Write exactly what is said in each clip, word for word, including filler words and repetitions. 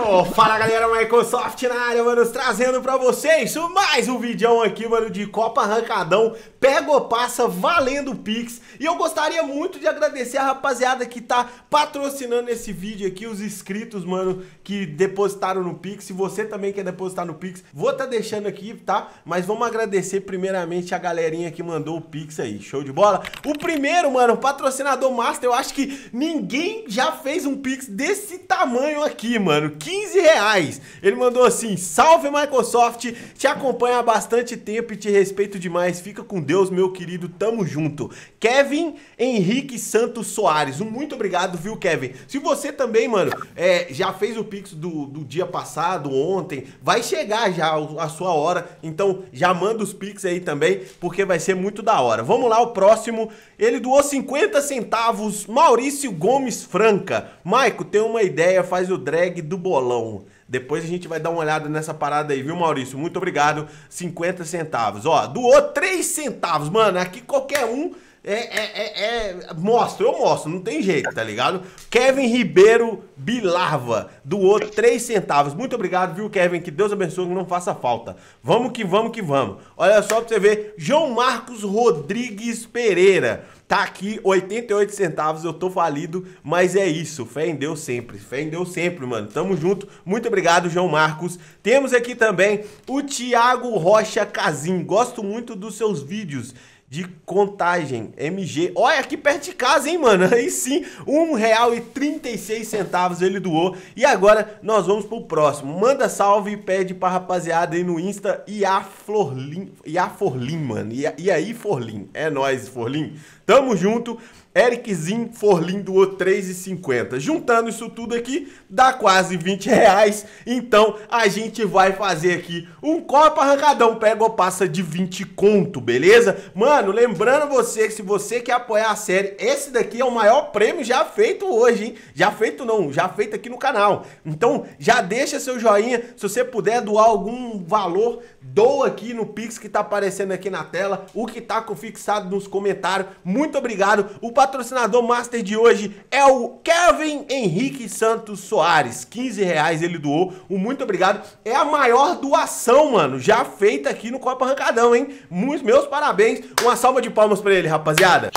mano! Fala galera, Microsoft na área, mano, trazendo pra vocês mais um vídeo aqui, mano, de Copa Arrancadão, pega ou passa, valendo Pix. E eu gostaria muito de agradecer a rapaziada que tá patrocinando esse vídeo aqui, os inscritos, mano, que depositaram no Pix. Se você também quer depositar no Pix, vou tá deixando aqui, tá? Mas vamos agradecer primeiramente a galerinha que mandou o Pix aí, show de bola? O primeiro, mano, o patrocinador master, eu acho que ninguém já fez um Pix desse tamanho aqui, mano, quinze reais. Ele mandou assim: salve Microsoft, te acompanho há bastante tempo e te respeito demais, fica com Deus, meu querido, tamo junto. Kevin Henrique Santos Soares, um muito obrigado, viu, Kevin? Se você também, mano, é, já fez o Pix do, do dia passado, ontem, vai chegar já a sua hora, então já manda os Pix aí também, porque vai ser muito da hora. Vamos lá, o próximo, ele doou cinquenta centavos, Maurício Gomes Franca. Maico, tem uma ideia, faz o drag do bolão. Depois a gente vai dar uma olhada nessa parada aí, viu, Maurício? Muito obrigado, cinquenta centavos. Ó, doou três centavos, mano, aqui qualquer um é, é, é, é... mostra, eu mostro, não tem jeito, tá ligado? Kevin Ribeiro Bilarva doou três centavos. Muito obrigado, viu, Kevin? Que Deus abençoe, que não faça falta. Vamos que vamos que vamos. Olha só pra você ver, João Marcos Rodrigues Pereira. Tá aqui, oitenta e oito centavos, eu tô falido, mas é isso, fé em Deus sempre, fé em Deus sempre, mano, tamo junto, muito obrigado, João Marcos. Temos aqui também o Thiago Rocha Casim, gosto muito dos seus vídeos de contagem, M G, olha aqui perto de casa, hein, mano, aí sim, um real e trinta e seis centavos ele doou. E agora nós vamos pro próximo, manda salve e pede pra rapaziada aí no Insta, Iaflorlin, Iaforlin, mano, e, e aí Forlin, é nóis, Forlin, tamo junto. Ericzinho Forlin doou três e cinquenta. Juntando isso tudo aqui, dá quase vinte reais. Então, a gente vai fazer aqui um Copa Arrancadão pega ou passa de vinte conto, beleza? Mano, lembrando você que se você quer apoiar a série, esse daqui é o maior prêmio já feito hoje, hein? Já feito não, já feito aqui no canal. Então, já deixa seu joinha. Se você puder doar algum valor, doa aqui no Pix que tá aparecendo aqui na tela. O que tá fixado nos comentários. Muito obrigado. O patrocinador master de hoje é o Kevin Henrique Santos Soares, quinze reais ele doou, um muito obrigado, é a maior doação, mano, já feita aqui no Copa Arrancadão, hein, muitos meus parabéns, uma salva de palmas pra ele, rapaziada.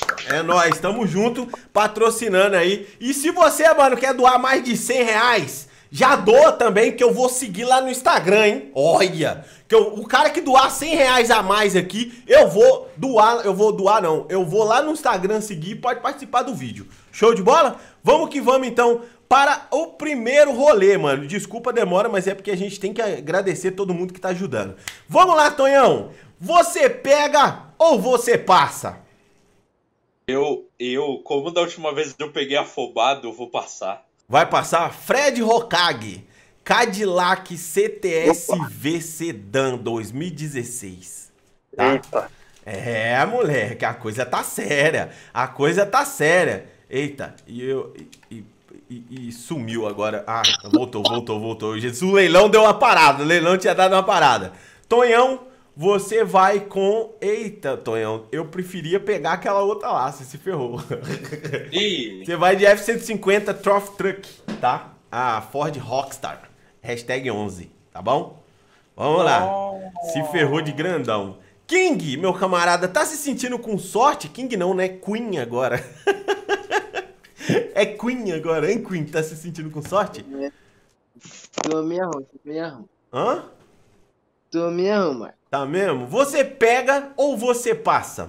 É nóis, tamo junto, patrocinando aí, e se você, mano, quer doar mais de cem reais, já doa também, que eu vou seguir lá no Instagram, hein? Olha, que eu, o cara que doar cem reais a mais aqui, eu vou doar, eu vou doar não, eu vou lá no Instagram seguir e pode participar do vídeo. Show de bola? Vamos que vamos então para o primeiro rolê, mano. Desculpa a demora, mas é porque a gente tem que agradecer todo mundo que tá ajudando. Vamos lá, Tonhão. Você pega ou você passa? Eu, eu, como da última vez eu peguei afobado, eu vou passar. Vai passar Fred Hokage, Cadillac C T S V Sedan dois mil e dezesseis. Tá? Eita. É, moleque, a coisa tá séria. A coisa tá séria. Eita, e eu... E, e, e sumiu agora. Ah, voltou, voltou, voltou. Jesus, o leilão deu uma parada. O leilão tinha dado uma parada. Tonhão, você vai com... Eita, Tonhão, eu preferia pegar aquela outra lá, você se ferrou. Ih. Você vai de F cento e cinquenta Trophy Truck, tá? A Ford Rockstar, hashtag onze, tá bom? Vamos lá, oh. Se ferrou de grandão. King, meu camarada, tá se sentindo com sorte? King não, né? Queen agora. É Queen agora, hein, Queen? Tá se sentindo com sorte? Tô me arrumando, tô me arrumando. Hã? Tô me arrumando. Tá mesmo? Você pega ou você passa?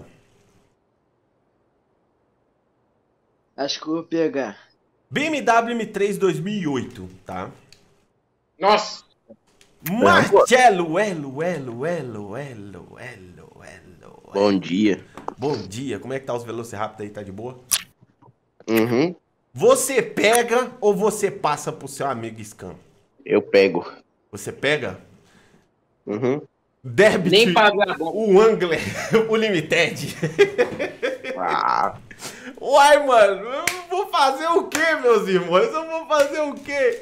Acho que eu vou pegar. B M W M três dois mil e oito, tá? Nossa! Marcelo, elo, elo, elo, elo, elo, elo. Bom dia. Bom dia. Como é que tá os Velociraptor aí? Tá de boa? Uhum. Você pega ou você passa pro seu amigo Scam? Eu pego. Você pega? Uhum. Debit, Nem paga o Angler, o Limited. Ah. Uai, mano, eu vou fazer o quê, meus irmãos? Eu vou fazer o quê?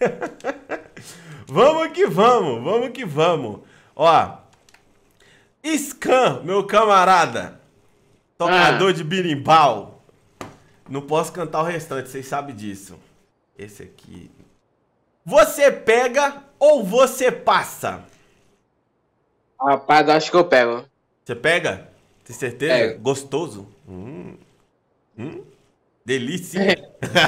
Vamos que vamos, vamos que vamos. Ó, Scam, meu camarada, tocador ah. de birimbau. Não posso cantar o restante, vocês sabem disso. Esse aqui Você pega ou você passa? Rapaz, acho que eu pego. Você pega? Tem certeza? É. Gostoso? Hum. Hum. Delícia.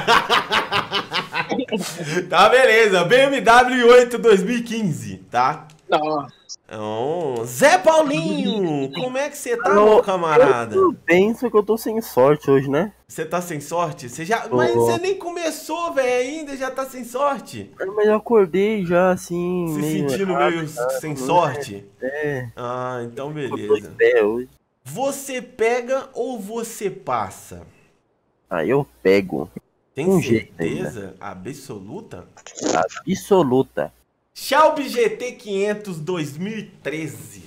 Tá, beleza. B M W i oito dois mil e quinze, tá? Não. Oh, Zé Paulinho, como é que você tá, Alô, meu camarada? Eu penso que eu tô sem sorte hoje, né? Você tá sem sorte? Você já... Mas Tô. você nem começou, velho, ainda já tá sem sorte? Mas eu acordei já assim, Se meio sentindo errado, meio cara, sem né? sorte? É, Ah, então eu tô beleza. em pé hoje. Você pega ou você passa? Aí eu pego. Tem Um jeito certeza absoluta? Absoluta. Shelby G T quinhentos dois mil e treze.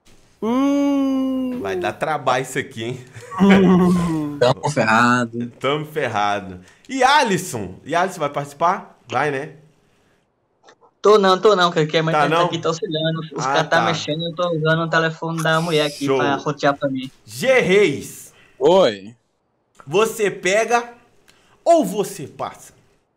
Hum. Vai dar trabalho isso aqui, hein? Tamo ferrado. Tamo ferrado. E Alisson? E Alisson vai participar? Vai, né? Tô não, tô não, que a mãe Tá tá, não? aqui tá auxiliando. Os Ah, caras tá tá. mexendo e eu tô usando o telefone da mulher aqui Show. pra rotear pra mim. G Reis. Oi. Você pega ou você passa?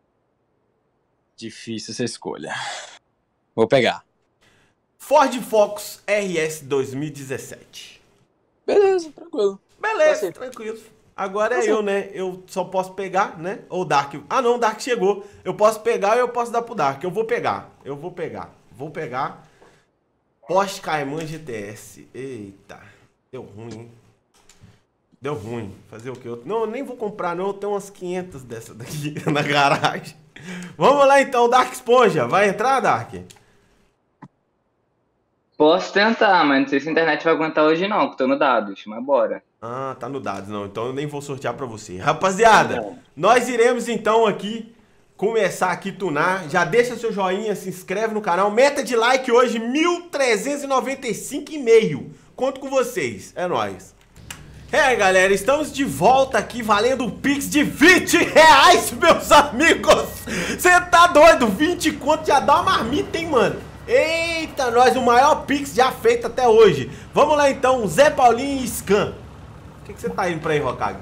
Difícil essa escolha. Vou pegar. Ford Focus R S dois mil e dezessete. Beleza, tranquilo. Beleza, Passei. tranquilo. Agora é Passei. eu, né? Eu só posso pegar, né? Ou o Dark. Ah, não, o Dark chegou. Eu posso pegar ou eu posso dar pro Dark. Eu vou pegar. Eu vou pegar. Vou pegar. Porsche Cayman G T S. Eita. Deu ruim, hein? Deu ruim. Fazer o quê? Eu... Não, eu nem vou comprar, não. Eu tenho umas quinhentas dessa daqui na garagem. Vamos lá, então. Dark Esponja. Vai entrar, Dark? Posso tentar, mas não sei se a internet vai aguentar hoje não, que tô no dados, mas bora. Ah, tá no dados, não. Então eu nem vou sortear pra você. Rapaziada, nós iremos então aqui começar aqui tunar. Já deixa seu joinha, se inscreve no canal. Meta de like hoje, mil trezentos e noventa e cinco e meio. Conto com vocês. É nóis. É, galera, estamos de volta aqui valendo um Pix de vinte reais, meus amigos. Você tá doido? vinte conto já dá uma marmita, hein, mano? Eita, nós, o maior Pix já feito até hoje. Vamos lá, então, Zé Paulinho e Scan. O que, que você tá indo pra aí, Rokag?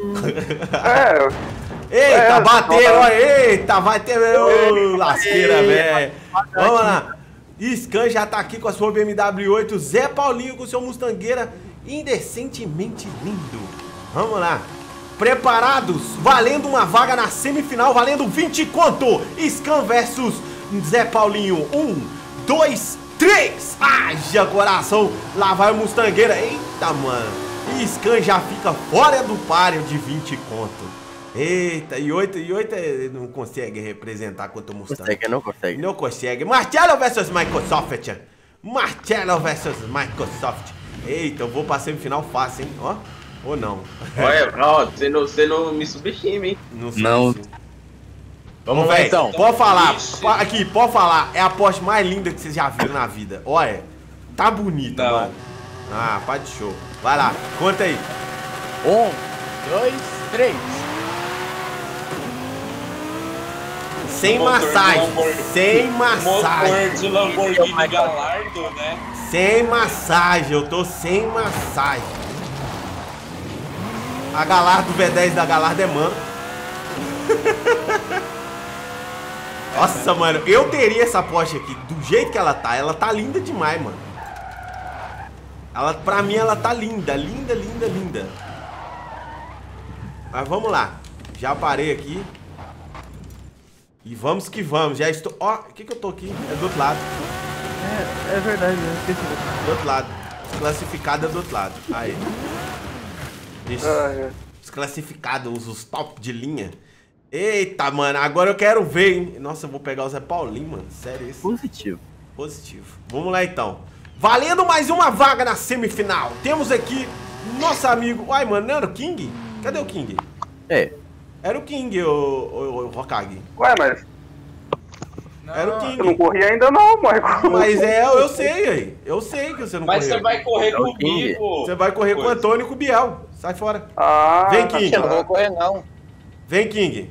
É, Eita, É, bateram, ó. ó, eita, vai ter, ô, lasqueira, velho. Vamos lá. Scan já tá aqui com a sua B M W i oito, Zé Paulinho com o seu Mustangueira indecentemente lindo. Vamos lá. Preparados? Valendo uma vaga na semifinal, valendo vinte conto. Scan versus Zé Paulinho. Um, dois, três. Haja coração. Lá vai o Mustangueira. Eita, mano. E Scan já fica fora do páreo de vinte conto. Eita, e oito, e oito não consegue representar contra o Mustang. Consegue, não consegue. Não consegue. Marcelo versus Microsoft. Marcelo versus Microsoft. Eita, eu vou pra semifinal fácil, hein? Ó, ou não. Olha, ó, você não, você não me subestima, hein? Não sei. Não. se- Vamos Ô, lá véi, então. Pode falar. Isso. po- Aqui, pode falar. É a Porsche mais linda que vocês já viram na vida. Olha, tá bonita, Não. mano. Ah, pá de show. Vai lá, conta aí. Um, dois, três. Sem Motor de massagem. Lamborghini. Sem massagem. Motor de Lamborghini Gallardo, né? Sem massagem, eu tô sem massagem. A Galardo V dez da Galardo é mano. Nossa, mano, eu teria essa Porsche aqui do jeito que ela tá. Ela tá linda demais, mano. Ela, pra mim, ela tá linda, linda, linda, linda. Mas vamos lá. Já parei aqui. E vamos que vamos. Já estou... Ó, o que que eu tô aqui? É do outro lado. É, é verdade, eu esqueci. Do outro lado. Desclassificada do outro lado. Aí. Isso. Ah, é. Desclassificado, os, os top de linha. Eita, mano. Agora eu quero ver, hein? Nossa, eu vou pegar o Zé Paulinho, mano. Sério isso. Positivo. Positivo. Vamos lá, então. Valendo mais uma vaga na semifinal. Temos aqui nosso amigo... Uai, mano, não era o King? Cadê o King? É. Era o King, o, o, o Hokage. Ué, mas Era o eu não King. corri ainda não, Michael. Mas é, eu sei aí. Eu sei que você não Mas correu. você vai correr É o King. comigo. Você vai correr com o Coisa. Antônio e com o Biel. Sai fora. Ah, Vem, King. Eu não vou correr, não. Vem, King.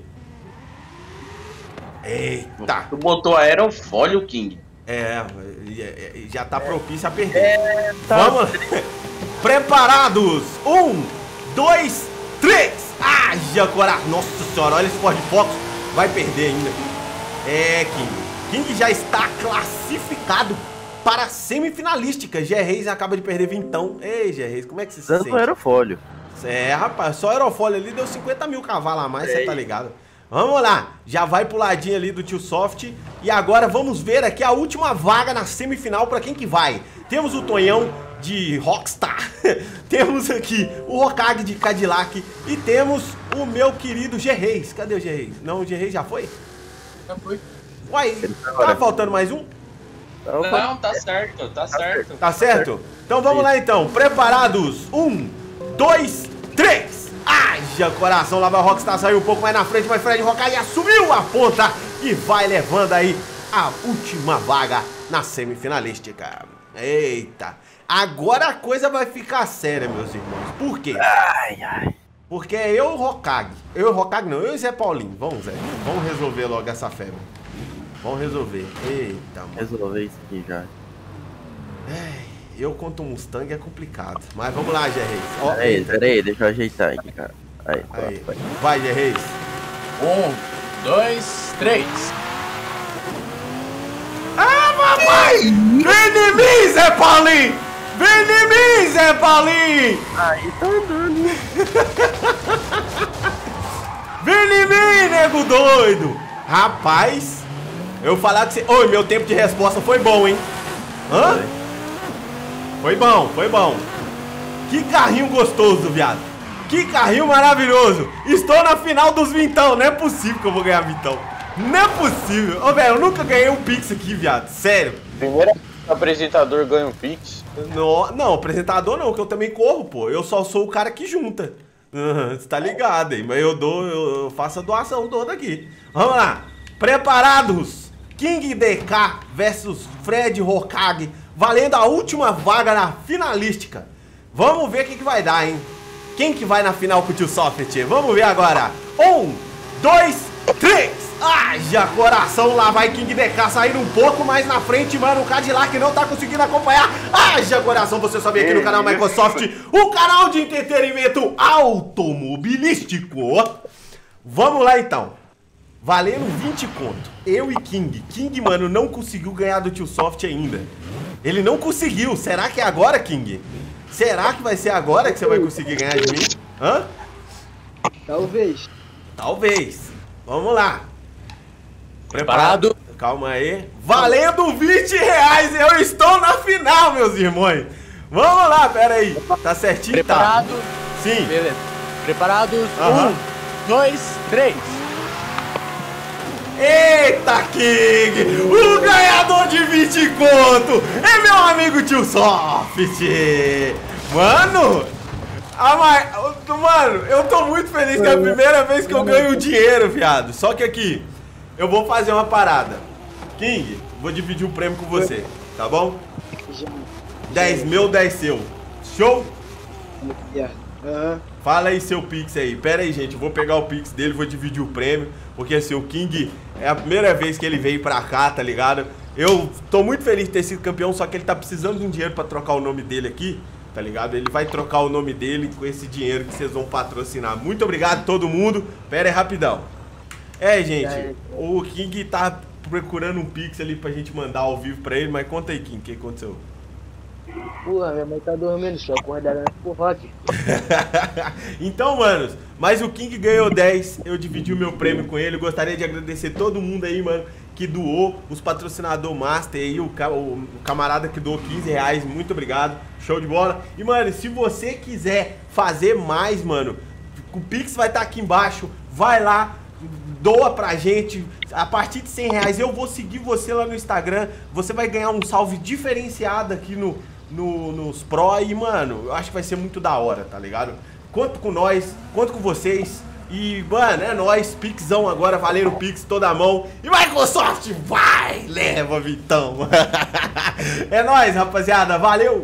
Eita. Tu botou aerofólio, King. É, é, é, já tá propício a perder. Vamos lá. Preparados. Um, dois, três. Haja coração. Nossa senhora, olha esse Ford Focus. Vai perder ainda. É, King. King já está classificado para a semifinalística. G Reis acaba de perder vintão. Ei, G Reis, como é que você se Tanto sente? aerofólio. É, rapaz, só aerofólio ali deu cinquenta mil cavalos a mais, você tá ligado? Vamos lá, já vai pro ladinho ali do Tio Soft. E agora vamos ver aqui a última vaga na semifinal pra quem que vai. Temos o Tonhão de Rockstar. Temos aqui o Hokage de Cadillac. E temos o meu querido G Reis. Cadê o G Reis? Não, o G Reis já foi? Já foi. Uai, tá faltando mais um? Não, tá certo, tá certo. Tá certo? Então vamos lá então, preparados? Um, dois, três. Haja coração, lá vai o Rockstar, saiu um pouco mais na frente, mas Fred Hokage assumiu a ponta e vai levando aí a última vaga na semifinalística. Eita, agora a coisa vai ficar séria, meus irmãos. Por quê? Ai, ai. Porque é eu e o Hokage. Eu e o Hokage não, eu e o Zé Paulinho. Vamos, Zé, vamos resolver logo essa febre. Vamos resolver. Eita, mano. Resolver isso aqui já. Ai, eu contra um Mustang é complicado. Mas vamos lá, G Reis. Ó, Peraí, peraí, deixa eu ajeitar aqui, cara. Aí, aí. pronto, vai. Vai, G Reis. Um, dois, três. Ah, papai! Vem em mim, Zé Paulinho! Vem em mim, Zé Paulinho! Aí tá andando. Vem em mim, nego doido! Rapaz, eu falar que você... Oi, meu tempo de resposta foi bom, hein? Hã? Foi bom, foi bom. Que carrinho gostoso, viado. Que carrinho maravilhoso. Estou na final dos vintão. Não é possível que eu vou ganhar vintão. Não é possível. Ô, velho, eu nunca ganhei um Pix aqui, viado. Sério. Primeira vez que o apresentador ganha um Pix. Não, não, apresentador não, que eu também corro, pô. Eu só sou o cara que junta. Uhum, você tá ligado, hein? Mas eu dou, eu, eu faço a doação toda aqui. Vamos lá. Preparados? King D K versus Fred Hokage, valendo a última vaga na finalística. Vamos ver o que, que vai dar, hein? Quem que vai na final com o Tio Soft? Vamos ver agora. Um, dois, três. Haja coração, lá vai King D K saindo um pouco mais na frente, mano. O Cadillac não tá conseguindo acompanhar. Haja coração, você sabe aqui no canal Microsoft, o canal de entretenimento automobilístico. Vamos lá então. Valendo vinte conto. Eu e King. King, mano, não conseguiu ganhar do Tio Soft ainda. Ele não conseguiu. Será que é agora, King? Será que vai ser agora que você vai conseguir ganhar de mim? Hã? Talvez. Talvez. Vamos lá. Preparado? Calma aí. Valendo vinte reais. Eu estou na final, meus irmãos. Vamos lá, pera aí. Tá certinho? Preparado? Tá. Sim. Beleza. Preparados? Aham. Um, dois, três. Eita, King! O ganhador de vinte conto é meu amigo Tio Soft! Mano! Ah, mas, mano, eu tô muito feliz que é a primeira vez que eu ganho dinheiro, viado. Só que aqui, eu vou fazer uma parada. King, vou dividir o prêmio com você, tá bom? dez meu, dez seu. Show? Aham. Fala aí seu Pix aí. Pera aí, gente, eu vou pegar o Pix dele, vou dividir o prêmio. Porque assim, o King é a primeira vez que ele veio pra cá, tá ligado? Eu tô muito feliz de ter sido campeão, só que ele tá precisando de um dinheiro pra trocar o nome dele aqui, tá ligado? Ele vai trocar o nome dele com esse dinheiro que vocês vão patrocinar. Muito obrigado a todo mundo. Pera aí, rapidão. É, gente, o King tá procurando um Pix ali pra gente mandar ao vivo pra ele, mas conta aí, King, o que aconteceu? Porra, minha mãe tá dormindo, só acordaram pro rock. Então, manos, mas o King ganhou dez, eu dividi o meu prêmio com ele. Eu gostaria de agradecer todo mundo aí, mano, que doou, os patrocinador master aí, o, ca o camarada que doou quinze reais, muito obrigado, show de bola. E, mano, se você quiser fazer mais, mano, o Pix vai estar aqui embaixo, vai lá, doa pra gente, a partir de cem reais eu vou seguir você lá no Instagram, você vai ganhar um salve diferenciado aqui no... No, nos Pro e, mano, eu acho que vai ser muito da hora, tá ligado? Conto com nós, conto com vocês. E, mano, é nóis, Pixão agora, valendo o Pix toda a mão. E Microsoft, vai, leva, Vitão. É nóis, rapaziada, valeu!